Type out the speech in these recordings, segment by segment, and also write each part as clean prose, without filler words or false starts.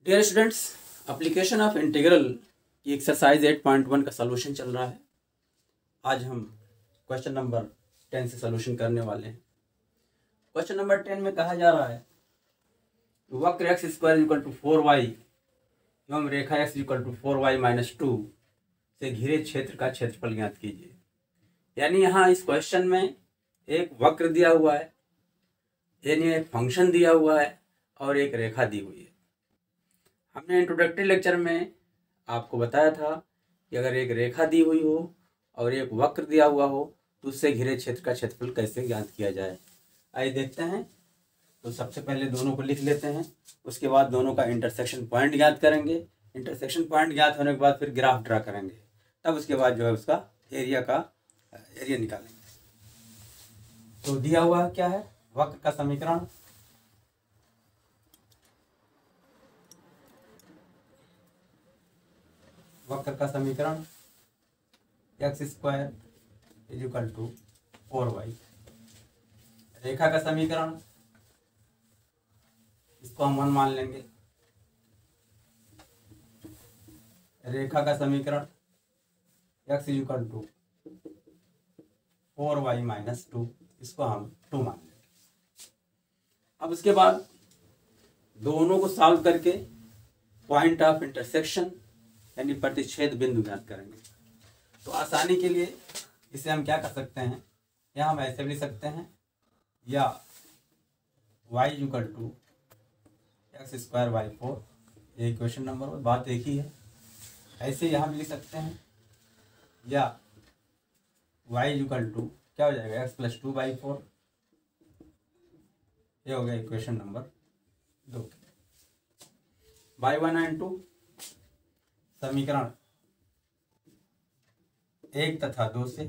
Dear students, application of integral की exercise 8.1 का solution चल रहा है। आज हम क्वेश्चन नंबर 10 से सलूशन करने वाले हैं। क्वेश्चन नंबर 10 में कहा जा रहा है वक्र x square equal to 4y एवं रेखा x equal to 4y minus 2 से घिरे क्षेत्र का क्षेत्रफल ज्ञात कीजिए। यानी यहाँ इस क्वेश्चन में एक वक्र दिया हुआ है, यानी एक फंक्शन दिया हुआ है और एक रेखा दी हुई है। हमने इंट्रोडक्टरी लेक्चर में आपको बताया था कि अगर एक रेखा दी हुई हो और एक वक्र दिया हुआ हो तो उससे घिरे क्षेत्र का क्षेत्रफल कैसे ज्ञात किया जाए। आइए देखते हैं। तो सबसे पहले दोनों को लिख लेते हैं, उसके बाद दोनों का इंटरसेक्शन पॉइंट ज्ञात करेंगे। इंटरसेक्शन पॉइंट ज्ञात होने के बाद फिर ग्राफ ड्रा करेंगे, तब उसके बाद जो है उसका एरिया निकालेंगे। तो दिया हुआ क्या है, वक्र का समीकरण। वक्र का समीकरण x square is equal to 4y। रेखा का समीकरण, इसको हम 1 मान लेंगे। रेखा का समीकरण x is equal to 4y minus 2, इसको हम 2 मान लेंगे। अब उसके बाद दोनों को सॉल्व करके पॉइंट ऑफ इंटरसेक्शन यानी प्रतिच्छेद बिंदु ज्ञात करेंगे। तो आसानी के लिए इसे हम क्या कर सकते हैं, या हम ऐसे भी लिख सकते हैं, या y equal to x square by 4, ये क्वेश्चन नंबर, बात एक ही है। ऐसे यहाँ भी लिख सकते हैं, या y इक्वल टू क्या हो जाएगा x प्लस 2 बाई 4, ये हो गया इक्वेशन नंबर 2। बाई 1 एंड 2 समीकरण 1 तथा 2 से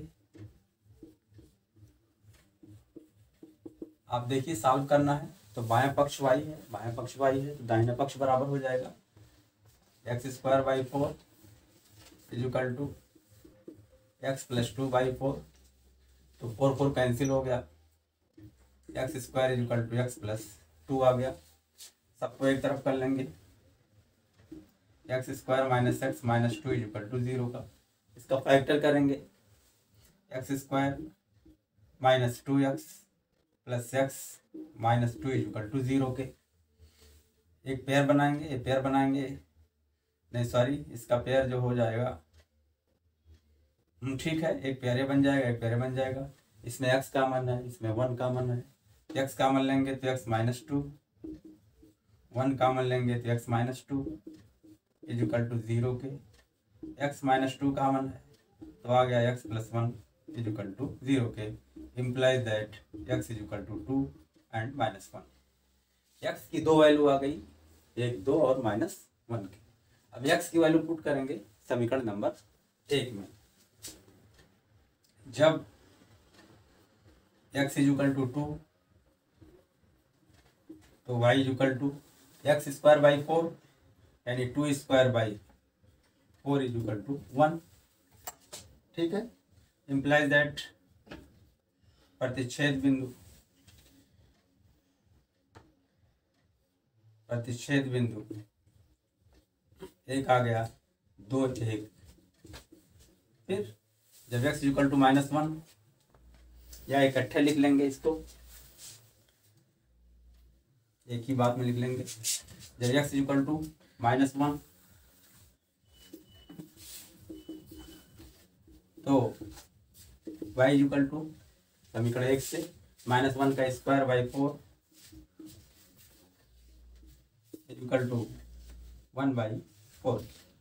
आप देखिए सॉल्व करना है। तो बायां पक्ष y है, तो दाहिना पक्ष बराबर हो जाएगा x square by 4 is equal to x plus 2 by 4। तो 4 कैंसिल हो गया, x square is equal to x plus 2 आ गया। सबको एक तरफ कर लेंगे, x square minus x minus 2 is equal to 0 का। इसका फैक्टर करेंगे, x square minus 2x plus x minus 2 is equal to 0 के। एक पेयर बनाएंगे, नहीं सॉरी, इसका पेयर जो हो जाएगा, ठीक है, एक पेयर ये बन जाएगा, एक पेयर ये बन जाएगा। इसमें x कॉमन है, इसमें 1 कॉमन है। x कॉमन लेंगे तो x माइनस 2, 1 कॉमन लेंगे तो x minus 2 is equal to 0 के। x माइनस 2 कॉमन है तो आ गया x plus 1 is equal to 0 के। Implies that x is equal to 2 and minus 1। x की 2 वैल्यू आ गई, 1 2 और माइनस 1 की। अब x की वैल्यू पुट करेंगे समीकरण नंबर 1 में। जब x इज इक्वल टू 2 तो y is equal to x square by 4 यानी 2 square by 4 is equal to 1। ठीक है, इम्प्लाइज दैट प्रतिच्छेद बिंदु एक आ गया, 2 1। फिर जब x इक्वल टू माइनस 1, या इकट्ठे लिख लेंगे इसको, एक ही बात में लिख लेंगे। जब x इक्वल टू माइनस 1 तो y इक्वल टू समीकरण 1 से माइनस 1 का square by 4 equal to 1 by 4।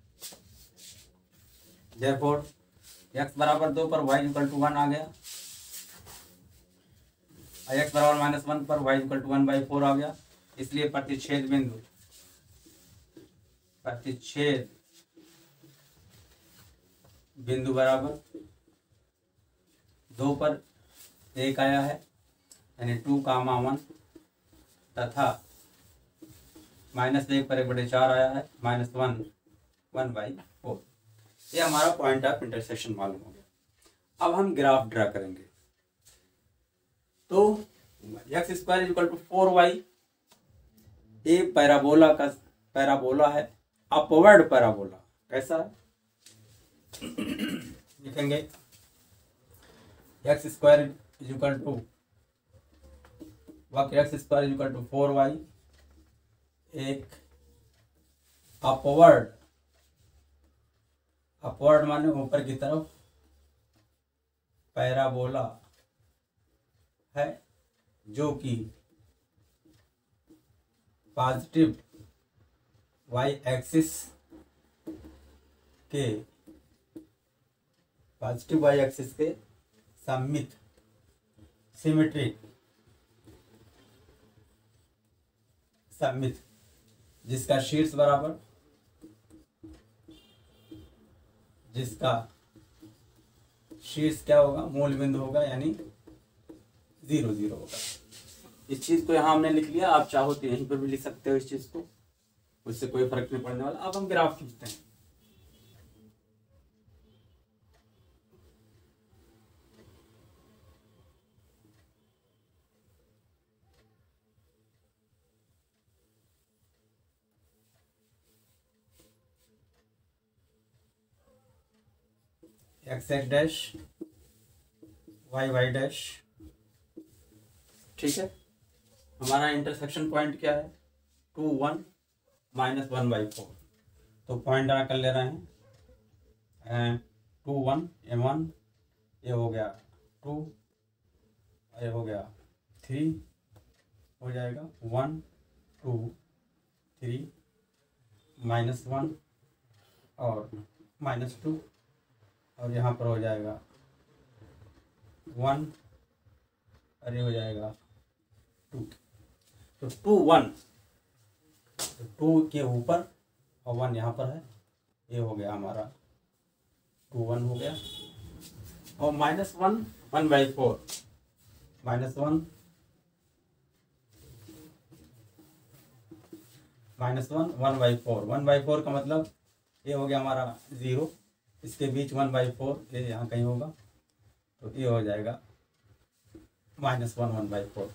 Therefore x बराबर 2 पर y इक्वल टू 1 आ गया, और x बराबर माइनस 1 पर y इक्वल टू 1 बाई 4 आ गया। इसलिए प्रतिच्छेद बिंदु बराबर 2 पर 1 आया है यानी 2 कामा 1, तथा माइनस 1 पर 1/4 आया है, माइनस 1 बाई 4। ये हमारा पॉइंट ऑफ इंटरसेक्शन मालूम हो गया। अब हम ग्राफ ड्रा करेंगे। तो x square equal to 4y, ये पैराबोला का पैराबोला है, अपवर्ड पैराबोला। कैसा है? लिखेंगे x square is equal to x square is equal to 4y, एक अपवर्ड माने ऊपर की तरफ पैराबोला है, जो कि पॉजिटिव y एक्सिस के सममित सिमेट्रिक जिसका शीर्ष बराबर, क्या होगा, मूल बिंदु होगा, यानी 0 0 होगा। इस चीज को यहाँ हमने लिख लिया। आप चाहो तो यहीं पर भी लिख सकते हो इस चीज को, उससे कोई फर्क नहीं पड़ने वाला। अब हम ग्राफ खींचते हैं। X x dash y y dash. ठीक है, हमारा इंटरसेक्शन पॉइंट क्या है? 2 1 -1/4। तो पॉइंट कर ले रहे हैं 2 1 M1, ये हो गया 2, ये हो गया 3, हो जाएगा 1 2 3 -1 और -2, और यहाँ पर हो जाएगा 1 और ये हो जाएगा 2। तो 2 1, तो 2 के ऊपर और 1 यहाँ पर है, ये हो गया हमारा 2 1 हो गया। और -1 1/4, -1 1/4, 1/4 का मतलब ये हो गया हमारा 0, इसके बीच 1/4 ये यहाँ कहीं होगा, तो ये हो जाएगा -1 1/4।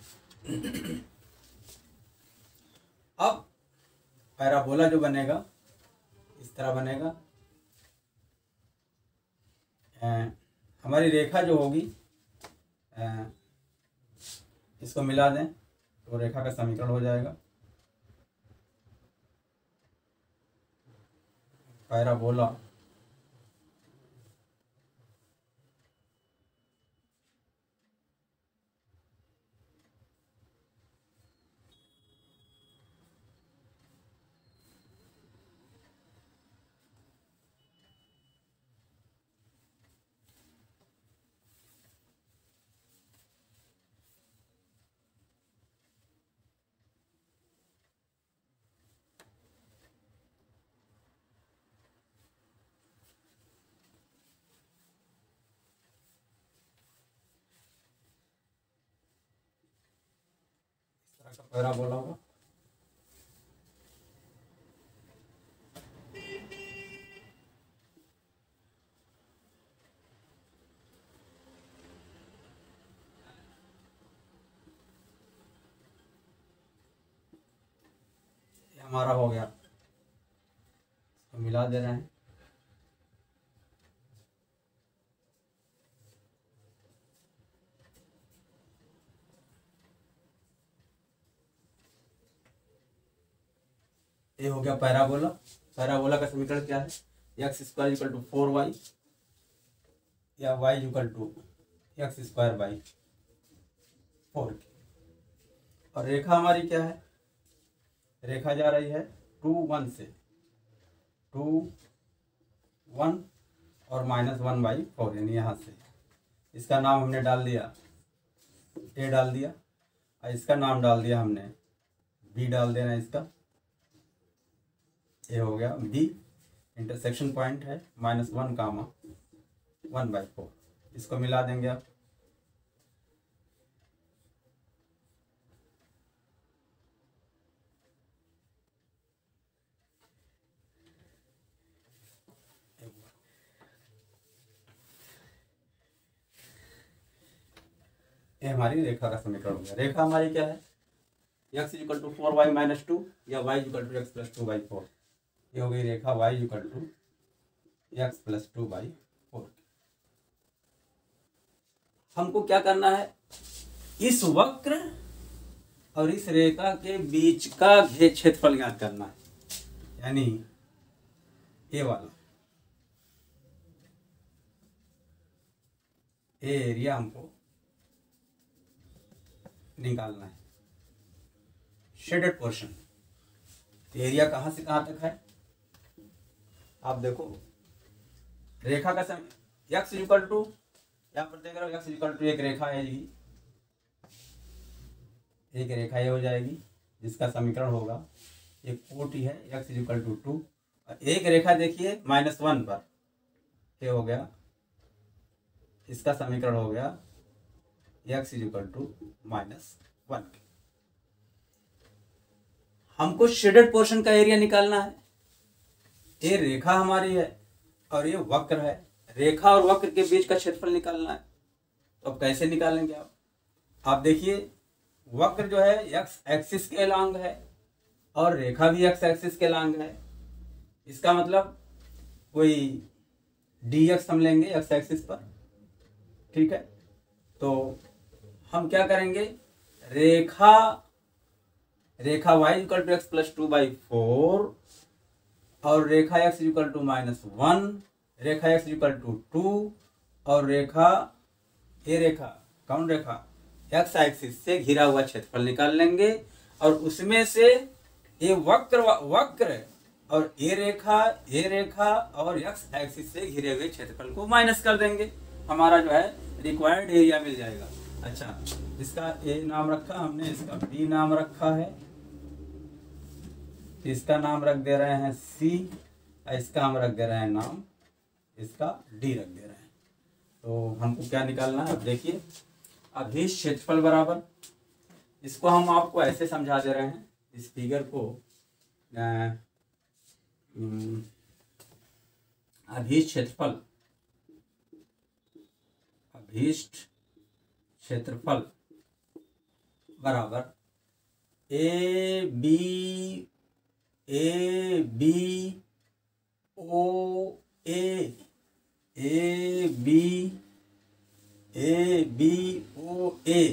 अब पैराबोला जो बनेगा इस तरह बनेगा। हमारी रेखा जो होगी, इसको मिला दें तो रेखा का समीकरण हो जाएगा पैराबोला पैराबोला होगा। ये हमारा हो गया, इसको मिला दे रहे हैं। ये हो गया पैराबोला। पैराबोला का समीकरण क्या है? X square equal to 4y या y equal to x square by 4। और रेखा हमारी क्या है? रेखा जा रही है 2 1 से 2 1 और -1/4, यानी यहाँ से। इसका नाम हमने डाल दिया a डाल दिया, और इसका नाम डाल दिया हमने b डाल देना इसका। ये हो गया b, इंटरसेक्शन पॉइंट है -1 कामा 1/4। इसको मिला देंगे आप। ये हमारी रेखा का समीकरण हो गया। रेखा हमारी क्या है? x equal to 4y minus 2 या y equal to x plus 2/4। ये हो गई रेखा y equal to x plus 2/4। हमको क्या करना है, इस वक्र और इस रेखा के बीच का क्षेत्रफल ज्ञात करना है, यानी ये वाला एरिया हमको निकालना है, शेडेड पोर्शन। एरिया कहां से कहां तक है, आप देखो रेखा का समय x इक्वल टू, यहाँ पर देख रहे हो x इक्वल टू एक रेखा है, एक रेखा ये हो जाएगी जिसका समीकरण होगा, एक कोटि है x इक्वल टू 2, और एक रेखा देखिए -1 पर, ये हो गया, इसका समीकरण हो गया x इक्वल टू -1। हमको शेडेड पोर्शन का एरिया निकालना है। ये रेखा हमारी है और ये वक्र है, रेखा और वक्र के बीच का क्षेत्रफल निकालना है। तो अब कैसे निकालेंगे आप देखिए, वक्र जो है x एक्सिस के लॉन्ग है और रेखा भी x एक्सिस के लॉन्ग है। इसका मतलब कोई dx हम लेंगे x एक्सिस पर, ठीक है। तो हम क्या करेंगे, रेखा y equal to x plus 2/4 और रेखा x इक्वल टू -1, रेखा x इक्वल टू 2 और रेखा कौन रेखा x एक्सिस से घिरा हुआ क्षेत्रफल निकाल लेंगे, और उसमें से ये वक्र और ये रेखा और x एक्सिस से घिरे हुए क्षेत्रफल को माइनस कर देंगे, हमारा जो है रिक्वायर्ड एरिया मिल जाएगा। अच्छा, इसका a नाम रखा हमने, इसका b नाम रखा है, इसका नाम रख दे रहे हैं c, इसका हम रख दे रहे हैं नाम, इसका d रख दे रहे हैं। तो हमको क्या निकालना है, अब देखिए, अभीष्ट क्षेत्रफल बराबर, इसको हम आपको ऐसे समझा दे रहे हैं, इस फिगर को अभीष्ट क्षेत्रफल बराबर ए बी ओ ए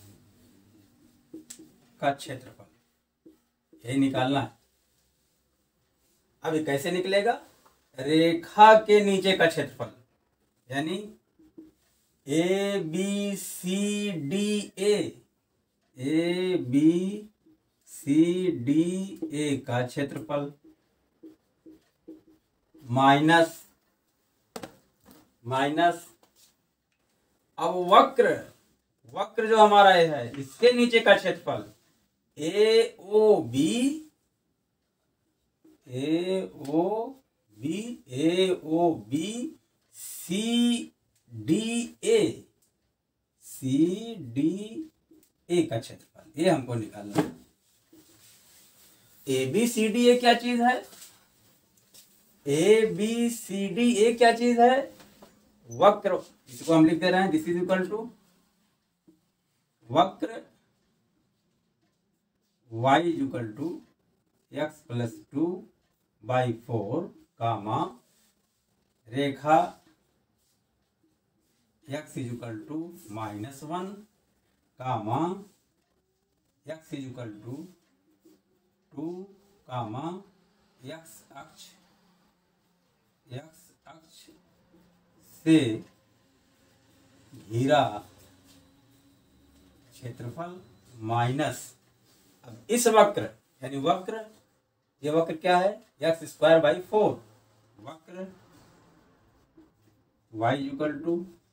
का क्षेत्रफल, ये निकालना है। अब ये कैसे निकलेगा, रेखा के नीचे का क्षेत्रफल, यानी A B C D A का क्षेत्रफल माइनस अब वक्र जो हमारा है इसके नीचे का क्षेत्रफल ए O B C D A का क्षेत्रफल, ये हमको निकालना है। A B C D A क्या चीज है, A B C D A क्या चीज है, वक्र, इसको हम लिख दे रहे हैं, दिस इज इक्वल टू वक्र y equal to x plus 2/4 comma रेखा x equal to -1 comma x equal to 2 comma x अक्ष से घिरा क्षेत्रफल माइनस, अब इस वक्र यानी ये वक्र क्या है, x²/4, वक्र y equal to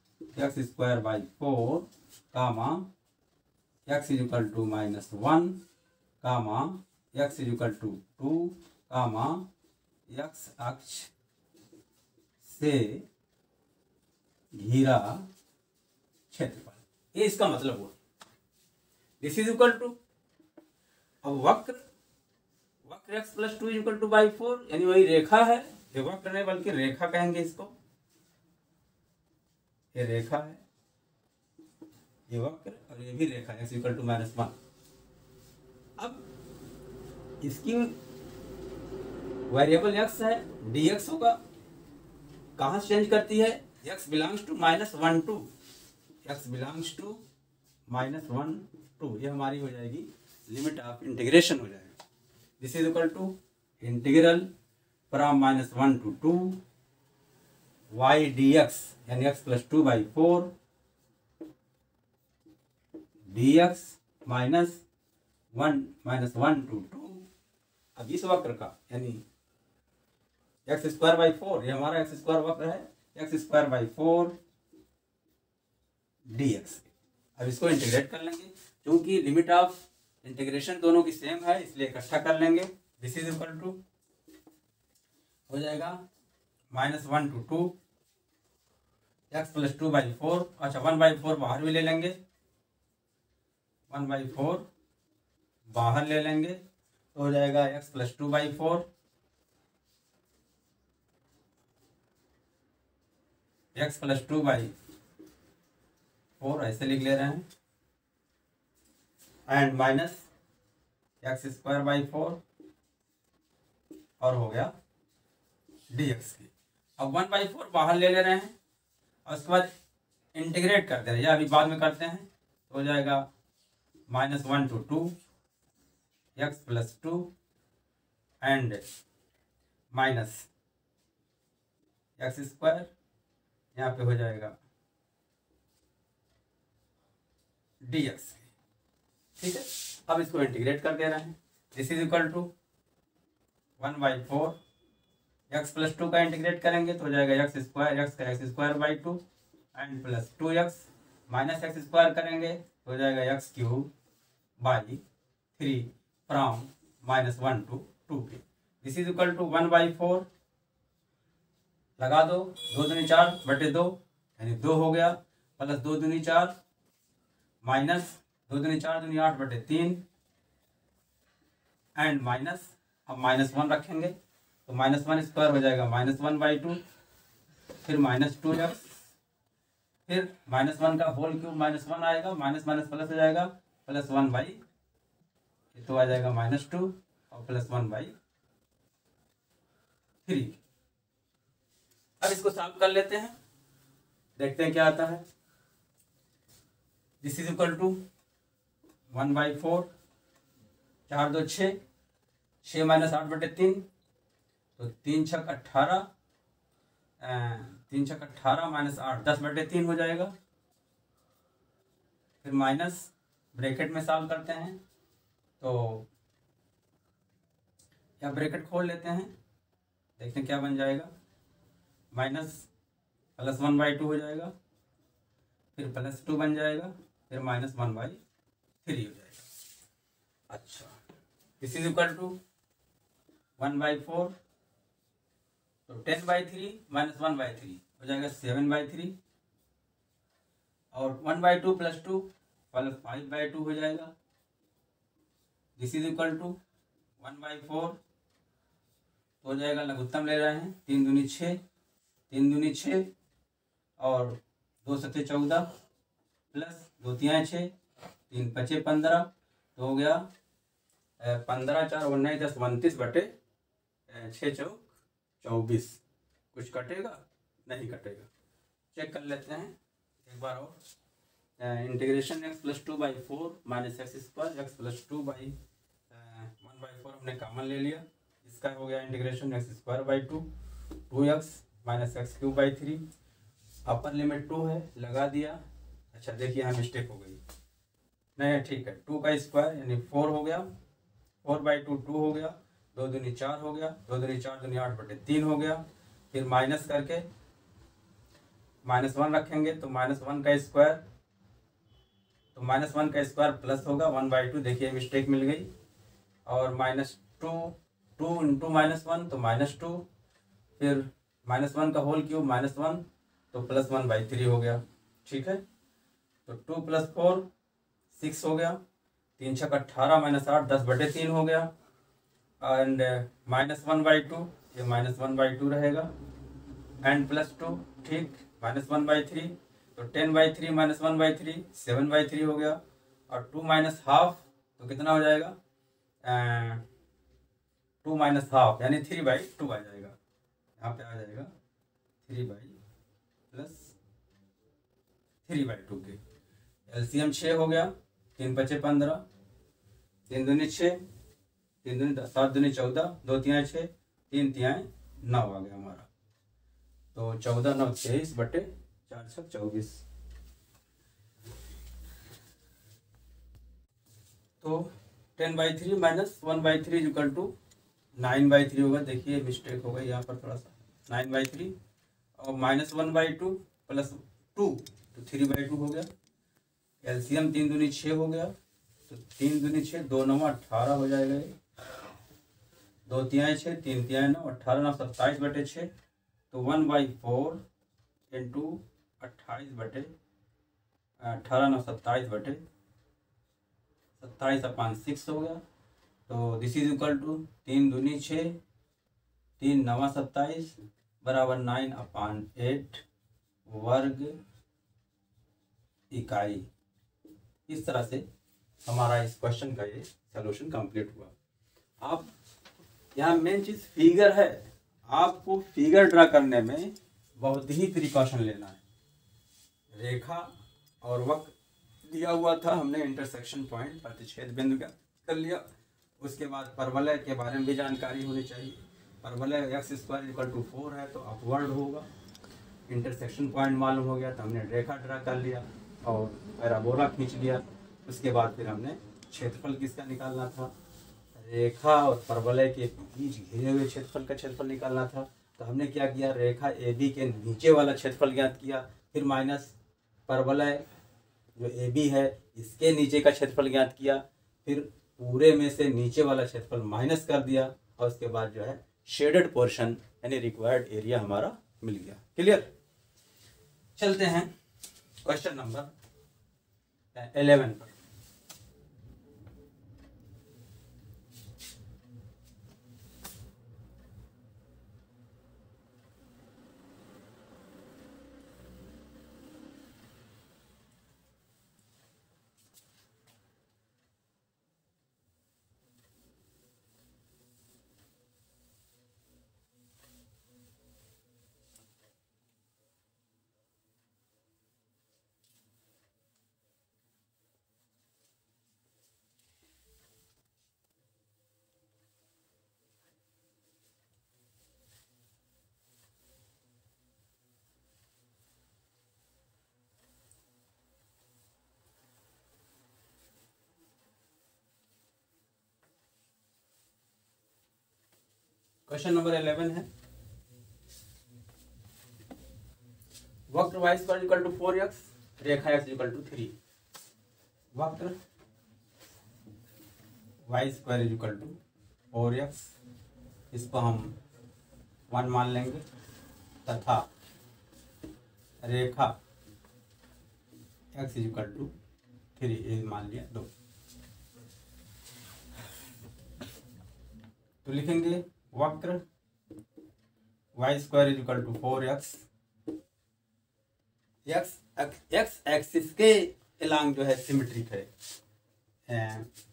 x²/4 comma x equal to -1 comma x equal to 2 comma x अक्ष से घिरा क्षेत्रफल, ये इसका मतलब हुआ। दिस इज इक्वल टू, अब वक्र x प्लस 2 इक्वल टू 4, यानी वही रेखा है, ये वक्र नहीं बल्कि रेखा कहेंगे इसको, ये रेखा है, ये वक्र और ये भी रेखा, x इक्वल टू -1। अब इसकी वेरिएबल x है, dx होगा, कहाँ से चेंज करती है, x belongs to -1 to x belongs to -1 to, ये हमारी हो जाएगी लिमिट ऑफ इंटीग्रेशन हो जाएगा। This is equal to integral from -1 to 2 y dx यानी x + 2/4 dx -1 to 2। अब इस वक्र का यानी x²/4, ये हमारा x² वक्र है, x²/4 dx। अब इसको इंटीग्रेट कर लेंगे, क्योंकि लिमिट ऑफ इंटीग्रेशन दोनों की सेम है इसलिए इकट्ठा कर लेंगे। दिस इज इक्वल टू हो जाएगा -1 to 2 x + 2/4। अच्छा 1/4 बाहर भी ले लेंगे, 1/4 बाहर ले लेंगे तो हो जाएगा x + 2/4 x + 2/4 ऐसे लिख ले रहे हैं, एंड माइनस x²/4 और हो गया dx की। अब 1/4 बाहर ले रहे हैं और उसके बाद इंटीग्रेट करते हैं, या अभी बाद में करते हैं, तो हो जाएगा -1 to 2 x + 2 and minus x², यहाँ पे हो जाएगा dx। ठीक है, अब इसको इंटीग्रेट कर दे रहे हैं। This is equal to 1/4 x + 2 का इंटीग्रेट करेंगे तो हो जाएगा x² x का x²/2 and plus 2x minus x² करेंगे तो हो जाएगा x³/3 फ्रॉम -1 to 2 के। दिस इज इक्वल टू 1/4 लगा दो, 2 दूनी 4/2 यानी 2 हो गया, प्लस 2 दूनी 4 माइनस 2 दूनी 4 दूनी 8/3 एंड माइनस, अब -1 रखेंगे तो -1² हो जाएगा -1/2, फिर -2x, फिर -1 का होल क्यूब -1 आएगा, माइनस प्लस हो जाएगा, +1/, तो आ जाएगा -2 और +1/3। अब इसको सॉल्व कर लेते हैं, देखते हैं क्या आता है। दिस इज इक्वल टू 1/4, 4 2 6, 6 - 8/3 तो 3 6 18, 3 6 18 -8 10/3 हो जाएगा। फिर माइनस ब्रैकेट में सॉल्व करते हैं तो या ब्रैकेट खोल लेते हैं, देखते हैं क्या बन जाएगा, +1/2 हो जाएगा, फिर +2 बन जाएगा, फिर -1/3 हो जाएगा। अच्छा दिस इज इक्वल टू 1/4 तो 10/3 - 1/3 हो जाएगा 7/3 और 1/2 + 2 5/2 हो जाएगा। दिस इज इक्वल टू 1/4 तो हो जाएगा, लघुत्तम ले रहे हैं, 3 दूनी 6, 3 दूनी 6 और 2 7 14 प्लस 2 3 6, 3 5 15 तो हो गया 15 4 19 10 29/6 चौक 24। कुछ कटेगा? नहीं कटेगा। चेक कर लेते हैं एक बार और। इंटीग्रेशन x + 2/4 - x² x + 2/1/4 हमने कॉमन ले लिया, इसका हो गया integration x²/2 2x - x³/3, upper limit 2 है, लगा दिया। अच्छा देखिए यहाँ मिस्टेक हो गई, नहीं ठीक है, 2 का स्क्वायर यानी 4 हो गया, 4/2 2 हो गया, 2 दूनी 4 हो गया, 2 दूनी 4 दूनी 8/3 हो गया। फिर माइनस करके -1 रखेंगे तो -1 का स्क्वायर, तो -1 का स्क्वायर प्लस होगा 1/2, देखिए मिस्टेक मिल गई, और -2 2 × -1 तो -2, फिर -1 का होल क्यूब -1 तो +1/3 हो गया। ठीक है, तो 2 + 4 6 हो गया, 3 6 18 -8 10/3 हो गया, एंड -1/2 ये -1/2 रहेगा, एंड +2 ठीक -1/3 तो 10/3 - 1/3 7/3 हो गया, और 2 - ½ तो कितना हो जाएगा 2 माइनस हाफ यानी 3/2 आ जाएगा। यहाँ पे आ जाएगा 3/+3/2 के एलसीएम 6 हो गया, 3 बचे 15, 3 दूनी 6, 3 दूनी 10, 7 दूनी 14, 2 तिहाई 6, 3 तिहाई 9 आ गया हमारा। तो 14 9 23/4 6 24। तो 10/3 माइनस 1/3 इक्वल टू 9/3 होगा। देखिए मिस्टेक हो गई यहाँ पर थोड़ा सा, 9/3 और -1/2 +2 तो 3/2 हो गया। एलसीएम 3 दूनी 6 हो गया, तो 3 दूनी 6, 2 9 18 हो जाएगा। 2 तिहाई 6, 3 तिहाई 9, 18 9 27/6, तो 1/4 इंटू 18 9 27/6 हो गया। तो दिस इज इक्वल टू 3 दूनी 6, 3 9 27 बराबर 9/8 वर्ग इकाई। इस तरह से हमारा इस क्वेश्चन का ये सलूशन कंप्लीट हुआ। आप यहाँ मेन चीज़ फिगर है, आपको फिगर ड्रा करने में बहुत ही प्रिकॉशन लेना है। रेखा और वक्र दिया हुआ था, हमने इंटरसेक्शन पॉइंट प्रतिच्छेद बिंदु का कर लिया। उसके बाद परवलय के बारे में भी जानकारी होनी चाहिए। परवलय x² = 4 है तो अपवर्ड होगा। इंटरसेक्शन पॉइंट मालूम हो गया तो हमने रेखा ड्रा कर लिया और पैराबोला खींच लिया। उसके बाद फिर हमने क्षेत्रफल किसका निकालना था, रेखा और परवलय के बीच घिरे हुए क्षेत्रफल का क्षेत्रफल निकालना था। तो हमने क्या किया, रेखा AB के नीचे वाला क्षेत्रफल ज्ञात किया, फिर माइनस परवलय जो AB है इसके नीचे का क्षेत्रफल ज्ञात किया, फिर पूरे में से नीचे वाला क्षेत्रफल माइनस कर दिया और उसके बाद जो है शेडेड पोर्शन यानी रिक्वायर्ड एरिया हमारा मिल गया। क्लियर। चलते हैं क्वेश्चन नंबर 11 पर। क्वेश्चन नंबर 11 है, वक्र y² = 4x, रेखा x = 3। वक्र y² = 4x, इसको हम 1 मान लेंगे तथा रेखा x = 3 ये मान लिया 2। तो लिखेंगे वक्र y² = 4x, x एक्सिस के एलांग जो है सिमेट्रिक है,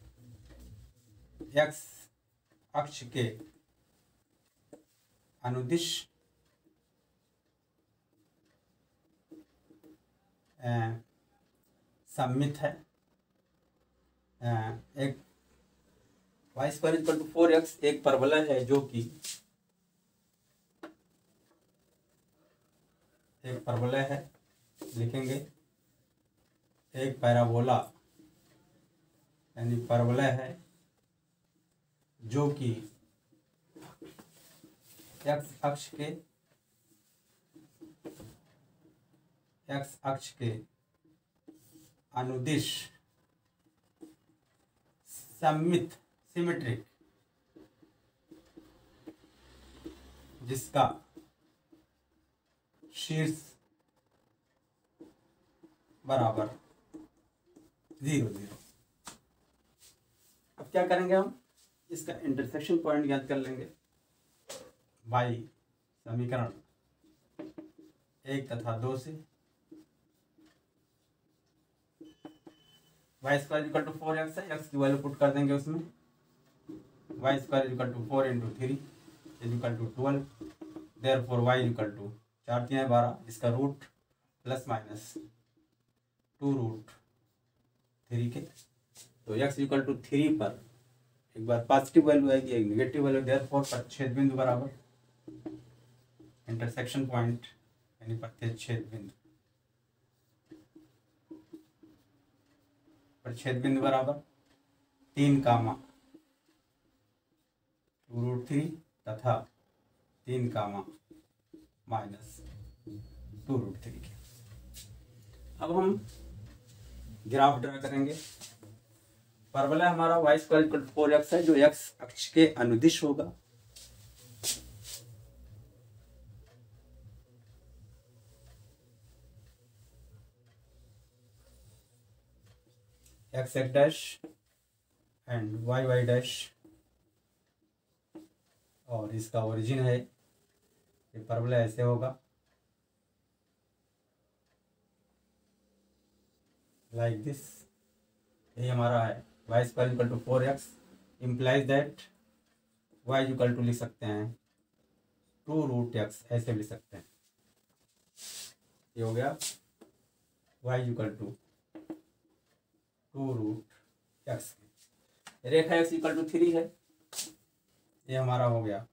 x अक्ष के अनुदिश सममित है। एक y² = 4x एक परवलय है जो कि एक परवलय है, लिखेंगे एक पैराबोला यानी परवलय है जो कि x अक्ष के अनुदिश सममित सिमेट्रिक, जिसका शीर्ष बराबर 0 0। अब क्या करेंगे, हम इसका इंटरसेक्शन पॉइंट ज्ञात कर लेंगे। y समीकरण 1 तथा 2 से y² = 4x है, x की वैल्यू पुट कर देंगे उसमें, y square is equal to 4 into 3 is equal to 12, therefore y is equal to 4 3 12, इसका रूट प्लस माइनस 2 रूट 3 के। तो x इक्वल टू 3 पर एक बार पॉजिटिव वैल्यू आएगी, एक निगेटिव वैल्यू, देयरफॉर प्रच्छेद बिंदु बराबर इंटरसेक्शन पॉइंट यानी प्रतिच्छेद बिंदु, प्रच्छेद बिंदु बराबर 3 कामा 2 रूट 3 तथा 3 कामा माइनस 2 रूट 3 के। अब हम ग्राफ ड्रा करेंगे। परवलय हमारा Y square equal to 4x है, जो x अक्ष के अनुदिश होगा। x x dash and y y dash, और इसका ओरिजिन है, ये परवलय ऐसे होगा लाइक दिस। ये हमारा है y square equal to 4x implies that y equal to लिख सकते हैं 2 रूट x, ऐसे लिख सकते हैं। ये हो गया y equal to 2 root x। रेखा x इक्वल टू 3 है, ये हमारा हो गया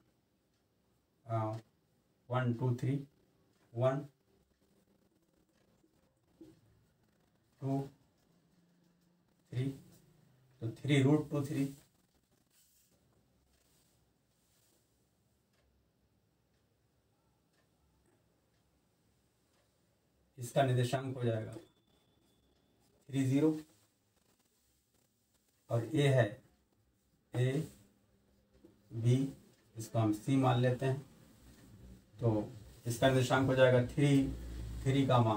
1 2 3 1 2 3, तो 3 रूट 2 3, इसका निर्देशांक हो जाएगा 3 0, और ए है ए बी, इसको हम सी मान लेते हैं। तो इसका निर्देशांक हो जाएगा 3 कामा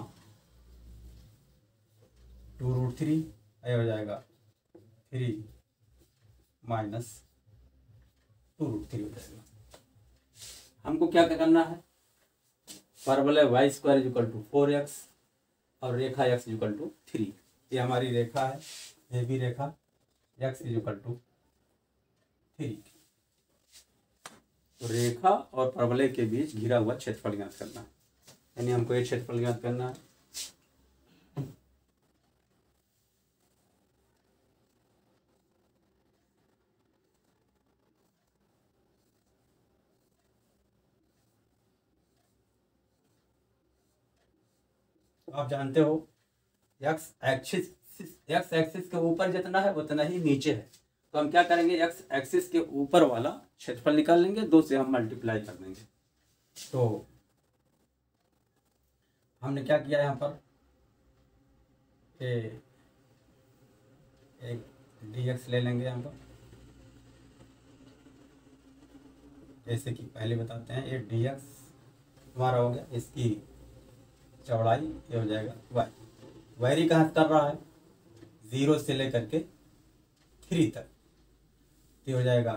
2 रूट 3, ये हो जाएगा 3 माइनस 2 रूट 3 हो जाएगा। हमको क्या करना है, परवलय y square is equal to 4x और रेखा x इज इक्वल टू 3, ये हमारी रेखा है, ये भी रेखा x इज इक्वल टू 3। तो रेखा और परवलय के बीच घिरा हुआ क्षेत्रफल ज्ञात करना है, यानी हमको ये क्षेत्रफल ज्ञात करना है। आप जानते हो x एक्सिस के ऊपर जितना है उतना ही नीचे है, तो हम क्या करेंगे, x एक्सिस के ऊपर वाला क्षेत्रफल निकाल लेंगे, 2 से हम मल्टीप्लाई कर देंगे। तो हमने क्या किया यहाँ पर, एक dx ले लेंगे यहाँ पर, जैसे कि पहले बताते हैं, ये dx हमारा हो गया, इसकी चौड़ाई ये हो जाएगा y। वायरी कहाँ कर रहा है, 0 से लेकर के 3 तक, ये हो जाएगा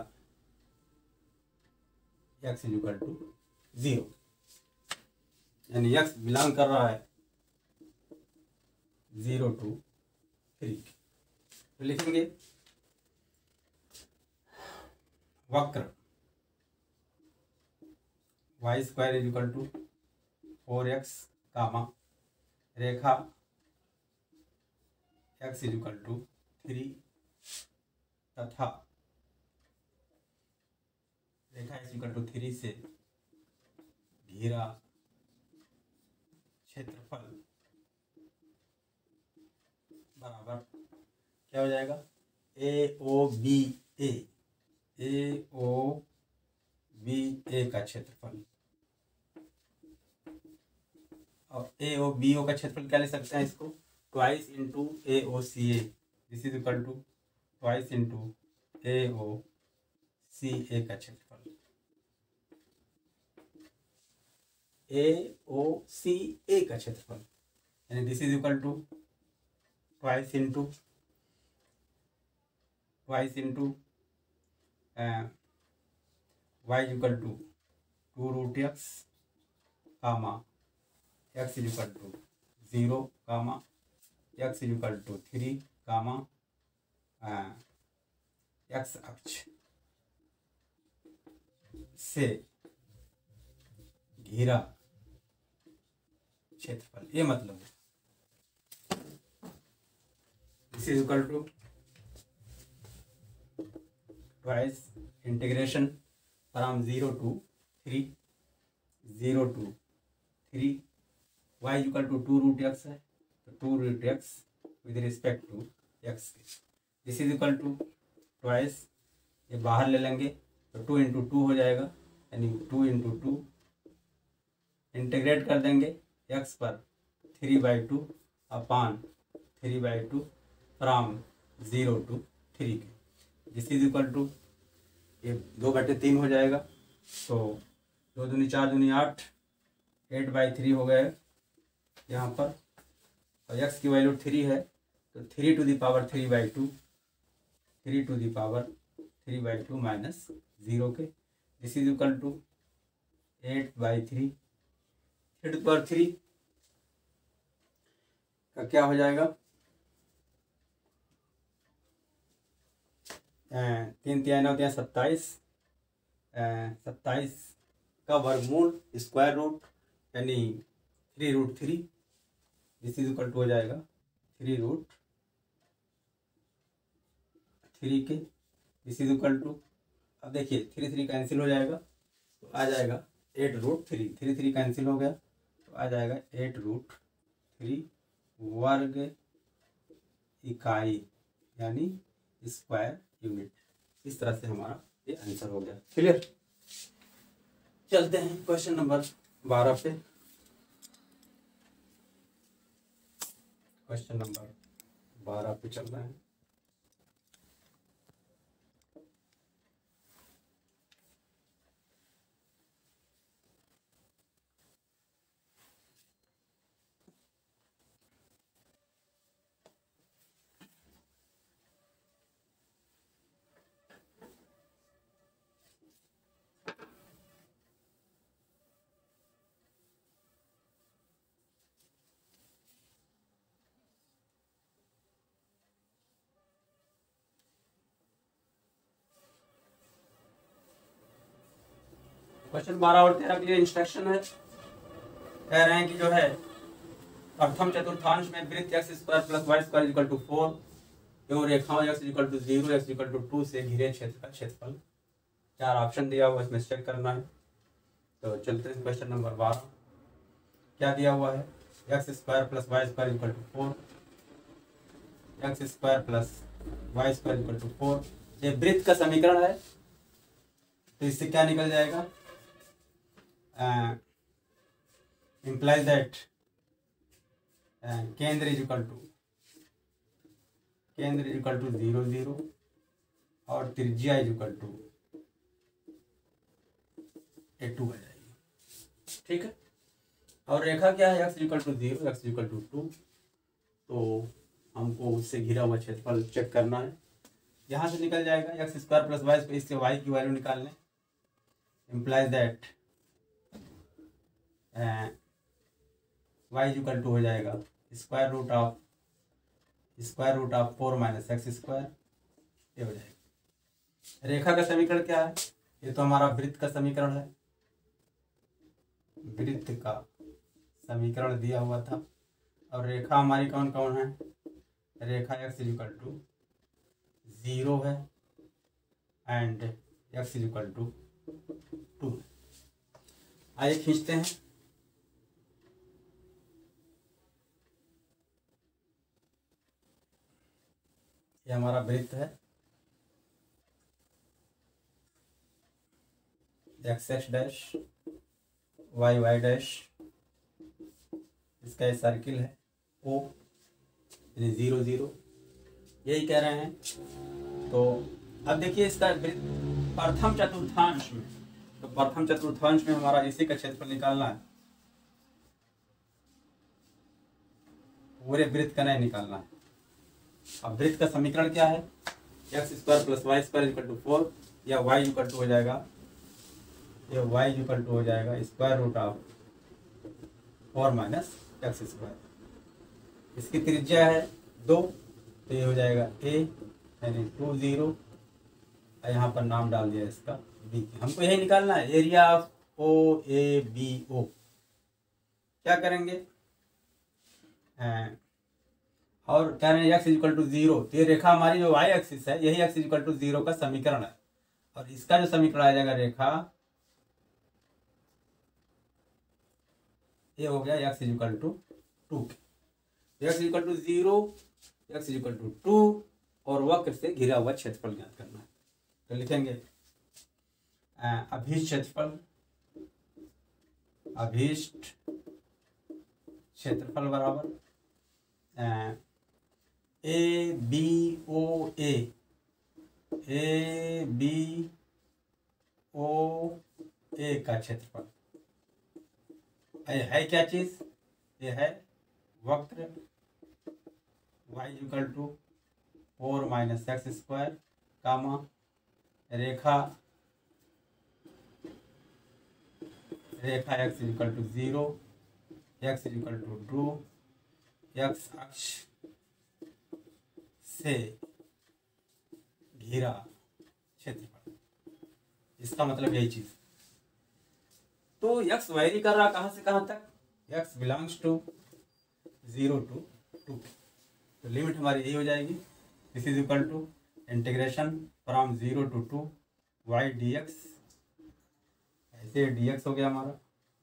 x इज इक्वल टू 0, यानी x बिलोंग कर रहा है 0 to 3। तो लिखेंगे वक्र y square is equal to 4x comma रेखा x इज इक्वल टू 3 तथा रेखा x इक्वल टू 3 से घिरा क्षेत्रफल बराबर क्या हो जाएगा, AOBA का क्षेत्रफल, और AOBO का क्षेत्रफल क्या ले सकते हैं, इसको twice into AOCA, this is equal to twice into AOCA का क्षेत्रफल। AOCA का क्षेत्रफल यानी this is equal to twice into y equal to 2 root x comma x is equal to 0 comma x is equal to 3 comma x अक्ष से घिरा क्षेत्रफल, ये मतलब है। This is equal to twice integration from 0 to 3 y equal to 2 root x है, तो 2 root x with respect to x के। This is equal to twice, ये बाहर ले लेंगे तो 2 इंटू 2 हो जाएगा, यानी 2 इंटू 2 इंटीग्रेट कर देंगे एक्स पर 3/2 अपान 3/2 फ्राम 0 to 3 के। दिस इज इक्वल टू, ये 2/3 हो जाएगा, तो 2 दूनी 4 दूनी 8, 8/3 हो गए यहाँ पर, और x की वैल्यू 3 है, तो 3 to the power 3/2, 3 to the power 3/2 minus 0 के। This is equal to 8/3, 3 to the power 3 का क्या हो जाएगा, 3 3 9 27, 27 का वर्गमूल स्क्वायर रूट, यानी 3√3। दिस इज इक्वल टू हो जाएगा 3√3 के। दिस इज इक्वल टू, अब देखिए 3 3 कैंसिल हो जाएगा, तो आ जाएगा 8√3, 3 3 कैंसिल हो गया, तो आ जाएगा 8√3 वर्ग इकाई, यानी स्क्वायर यूनिट। इस तरह से हमारा ये आंसर हो गया। क्लियर? चलते हैं क्वेश्चन नंबर 12 पे। क्वेश्चन नंबर 12 पे चल रहे हैं। क्वेश्चन 12 और 13 के लिए इंस्ट्रक्शन है। कह रहे हैं कि जो है प्रथम चतुर्थांश में वृत्त x² + y² इक्वल टू 4 एवं रेखाओं x equal to 0, x equal to 2 से घिरे क्षेत्र का क्षेत्रफल। 4 ऑप्शन दिया हुआ, इसमें चेक करना है। तो चलते हैं क्वेश्चन नंबर 12। क्या दिया हुआ है, x² + y² equal to 4, x² + y² equal to 4। ये वृत्त का समीकरण है, तो इससे क्या निकल जाएगा, implies that केंद्र इज इक्वल टू 0 0 और त्रिज्या इज इक्वल टू 2 आ जाएगी। ठीक है, और रेखा क्या है, x equal to 0, x equal to 2। तो हमको उससे घिरा हुआ क्षेत्रफल चेक करना है। यहाँ से निकल जाएगा x² + y, इससे y की वैल्यू निकाल लें। implies that y equal to हो जाएगा square root of 4 minus x², ये हो जाएगा। रेखा का समीकरण क्या है, ये तो हमारा वृत्त का समीकरण है। वृत्त का समीकरण दिया हुआ था, और रेखा हमारी कौन कौन है, रेखा x इक्वल टू 0 है एंड x इक्वल टू 2। आइए खींचते हैं। ये हमारा वृत्त है, x डैश y डैश, इसका ये सर्किल है O, 0 0, यही कह रहे हैं। तो अब देखिए इसका प्रथम चतुर्थांश में, तो प्रथम चतुर्थांश में हमारा इसी का क्षेत्रफल निकालना है, पूरे वृत्त का नहीं निकालना है। अब वृत्त का समीकरण क्या है, x² + y² इक्वल टू 4, या y इक्वल टू हो जाएगा, ये y इक्वल टू हो जाएगा square root of 4 minus x²। इसकी त्रिज्या है 2, तो ये हो जाएगा a, यानी 2 0, यहाँ पर नाम डाल दिया इसका बी की। हमको यही निकालना है, area of O A B O. क्या करेंगे, और क्या है, एक्स इक्वल टू 0। तो ये रेखा हमारी जो वाई एक्सिस है, यही एक्स इक्वल टू 0 का समीकरण है। और इसका जो समीकरण आ जाएगा रेखा, ये हो गया एक्स इक्वल टू 2 के। X equal to 0, x equal to 2 और वक्र से घिरा हुआ क्षेत्रफल ज्ञात करना है। तो लिखेंगे अभीष्ट क्षेत्रफल, अभीष्ट क्षेत्रफल बराबर ए बी ओ ए बी ओ ए का क्षेत्रफल है क्या चीज, ये है वक्र y equal to 4 minus x square comma रेखा x equal to 0, x equal to 2, x अक्ष से घिरा क्षेत्रफल। इसका मतलब यही चीज। तो x वैरी कर रहा कहां से कहां तक, x बिलोंग्स टू 0 टू 2। तो लिमिट हमारी यही हो जाएगी, this is equal to integration from 0 to 2 y dx। ऐसे dx हो गया हमारा,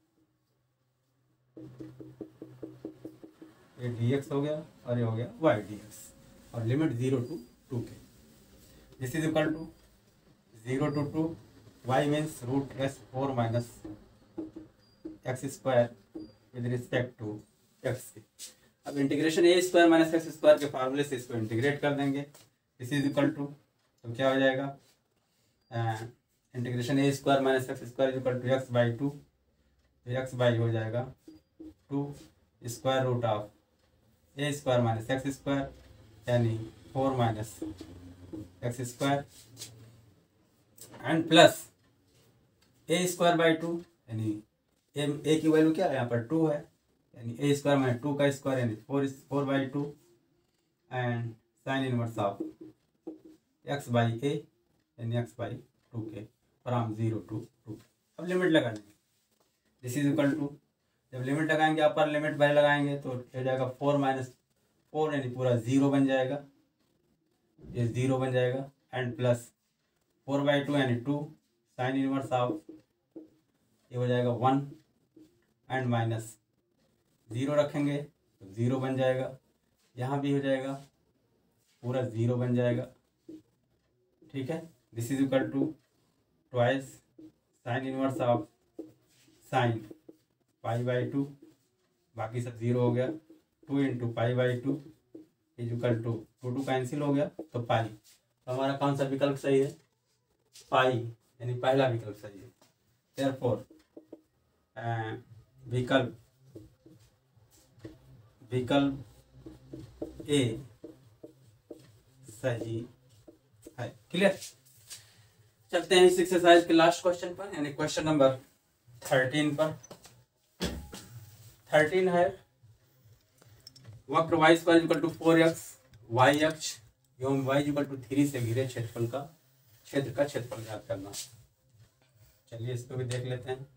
ये dx हो गया और ये हो गया y dx, और लिमिट 0 टू 2 के। This is equal to 0 to 2 y means root s 4 minus x square with respect to x के। अब integration a square minus x square के फार्मूले से इसको इंटीग्रेट कर देंगे। दिस इज इक्वल टू, तो क्या हो जाएगा, integration a square minus x square equal to x by 2। तो एक्स बाई हो जाएगा 2 square root of a square minus x square यानी 4 minus x square and plus a square by 2 यानी ए की वैल्यू क्या है यहाँ पर 2 है, यानी ए स्क्वायर माइनस 2 का स्क्वायर यानी 4 by 2 and sine inverse of x by a यानी एक्स बाई 2 के फ्रॉम 0 टू 2। अब लिमिट लगा लेंगे, दिस इज इक्वल टू, जब लिमिट लगाएंगे अपर लिमिट पहले लगाएंगे तो हो जाएगा 4 माइनस 4 यानी पूरा 0 बन जाएगा, ये 0 बन जाएगा एंड प्लस 4 बाई 2 यानी 2 साइन इनवर्स ऑफ ये हो जाएगा 1 एंड माइनस 0 रखेंगे तो 0 बन जाएगा, यहाँ भी हो जाएगा पूरा 0 बन जाएगा। ठीक है, this is equal to twice sine inverse of sine pi by 2, बाकी सब 0 हो गया, 2 into pi by 2 is equal to 2 cancel हो गया तो पाई। तो हमारा कौन सा विकल्प सही है, पाई यानी पहला विकल्प सही है। देयरफॉर विकल्प ए सही है। क्लियर, चलते हैं इस एक्सरसाइज के लास्ट क्वेश्चन पर यानी क्वेश्चन नंबर 13 पर। 13 है वक्र y square equal to 4x y अक्ष एवं y इक्वल टू 3 से घिरे क्षेत्रफल का क्षेत्रफल ज्ञात करना। चलिए इसको भी देख लेते हैं।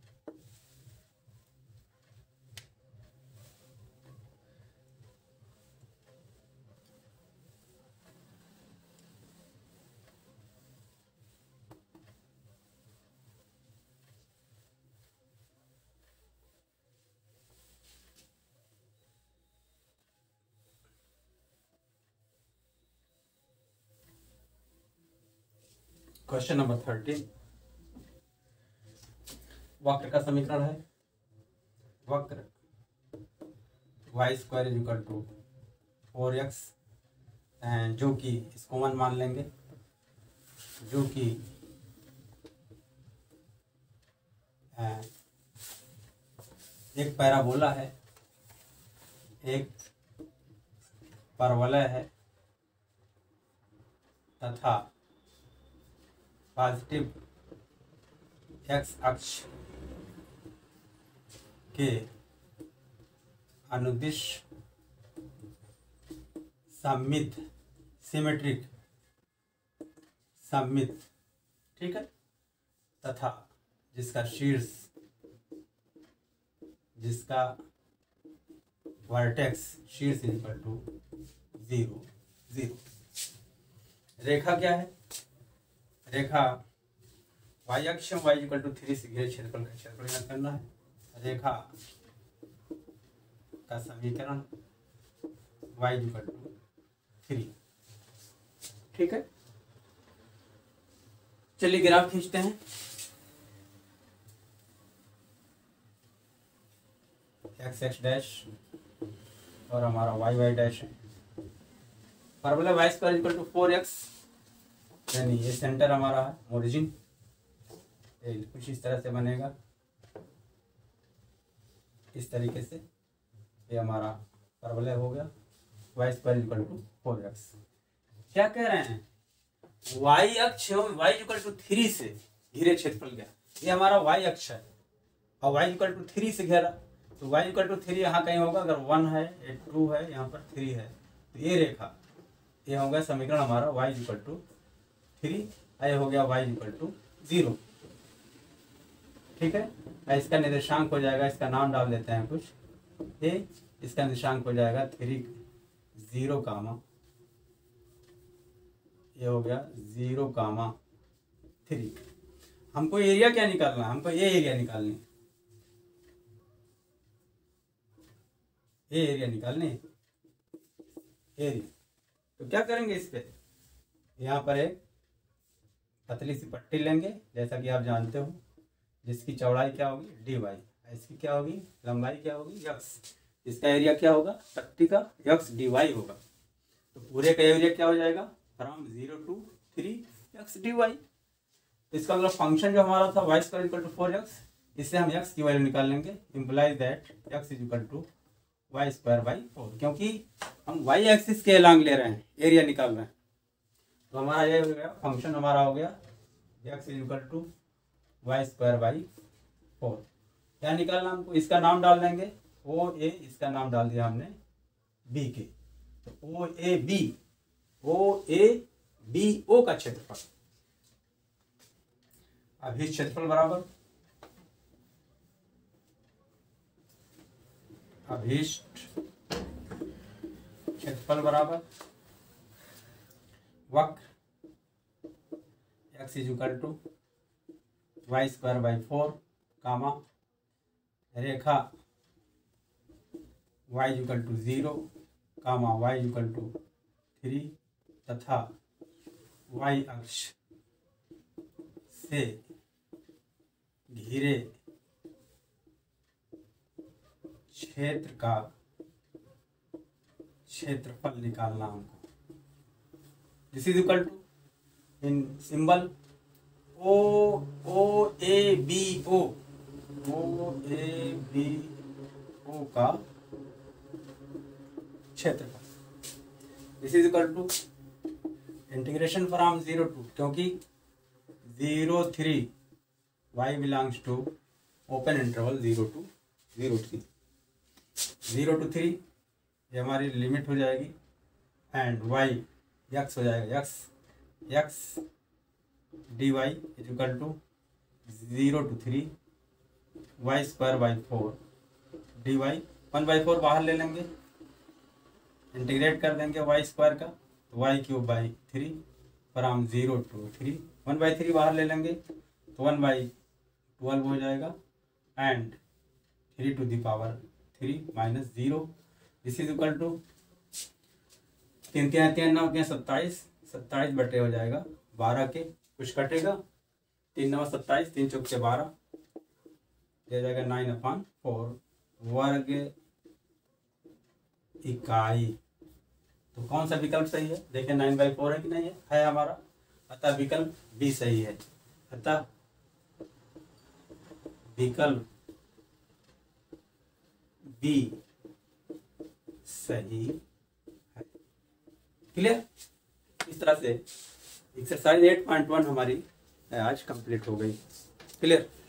क्वेश्चन नंबर 13, वक्र का समीकरण है, वक्र y square is equal to 4x, जो कि इसको 1 मान लेंगे, जो कि एक पैराबोला है, एक परवलय है तथा पॉजिटिव एक्स अक्ष के अनुदिश सममित सिमेट्रिक सममित, ठीक है, तथा जिसका शीर्ष, जिसका वर्टेक्स शीर्ष इक्वल टू 0 0। रेखा क्या है? रेखा y अक्ष y इक्वल टू 3 से घिरे क्षेत्रफल का क्षेत्रफल ज्ञात करना है। रेखा का समीकरण y इक्वल टू 3। ठीक है, चलिए ग्राफ खींचते हैं। एक्स एक्स डैश और हमारा वाई वाई डैश है। Formula y square equal to 4x, यानी ये सेंटर हमारा है, ओरिजिन कुछ इस तरह से बनेगा, इस तरीके से। ये हमारा फॉर्मूला हो गया, Y square equal to 4x। क्या कह रहे हैं? वाई अक्ष वाई इक्वल टू 3 से घिरे क्षेत्रफल गया, ये हमारा वाई अक्ष है और वाई इक्वल टू 3 से घेरा, तो वाई इक्वल टू 3 यहाँ कहीं होगा। अगर 1 है, 2 है, यहाँ पर 3 है, तो ये रेखा, ये होगा समीकरण हमारा वाई इक्वल टू 3, ये हो गया वाई इक्वल टू 0। ठीक है, इसका निर्देशांक हो जाएगा, इसका नाम डाल देते हैं कुछ, ये इसका निर्देशांक हो जाएगा 3 0 कामा, ये हो गया 0 कामा 3। हमको एरिया क्या निकालना है? हमको ये एरिया निकालनी है, ये एरिया निकालनी है, एरिया। तो क्या करेंगे इस पे? यहाँ पर एक पतली सी पट्टी लेंगे, जैसा कि आप जानते हो, जिसकी चौड़ाई क्या होगी dy, इसकी क्या होगी लंबाई, क्या होगी x। इसका एरिया क्या होगा? पट्टी का x dy होगा। तो पूरे का एरिया क्या हो जाएगा? From 0 to 3 x dy। तो इसका मतलब फंक्शन जो हमारा था y square equal to 4x, इससे हम x की वैल्यू निकाल लेंगे। Implies that x is equal to y square by 4, क्योंकि हम y एक्सिस के अलोंग ले रहे हैं, एरिया निकाल रहे हैं। तो हमारा ये हो गया, फंक्शन हमारा हो गया x is equal to y square by 4। क्या निकालना हमको? इसका नाम डाल देंगे ओ ए, इसका नाम डाल दिया हमने बी के। तो ओ ए बी ओ का क्षेत्रफल, अभी क्षेत्रफल बराबर अभीष्ट क्षेत्रफल बराबर वक्र x is equal to y square by 4 comma रेखा y equal to 0 comma y equal to 3 तथा y अक्ष से घिरे क्षेत्र का क्षेत्रफल निकालना हमको। This is equal to, in symbol O A B O का क्षेत्रफल। This is equal to integration from 0 to, क्योंकि 0 3 y belongs to open interval 0 to 3, 0 to 3 ये हमारी लिमिट हो जाएगी। एंड y x हो जाएगा, x dy is equal to 0 to 3 y square by 4 dy, 1/4 बाहर ले लेंगे, इंटीग्रेट कर देंगे वाई स्क्वायर का, तो y cube by 3 from 0 to 3, 1/3 बाहर ले लेंगे तो 1/12 हो जाएगा। And 3 to the power 3 minus 0, this is equal to 3 3 9 27, 27 बटे हो जाएगा 12 के, कुछ कटेगा 3 9 27, 3 चौक से 12 दे जाएगा 9/4 वर्ग इकाई। तो कौन सा विकल्प सही है? देखिए 9/4 है कि नहीं है हमारा, अतः विकल्प बी सही है, अतः विकल्प बी सही है। क्लियर? इस तरह से एक्सरसाइज 8.1 हमारी आज कंप्लीट हो गई। क्लियर?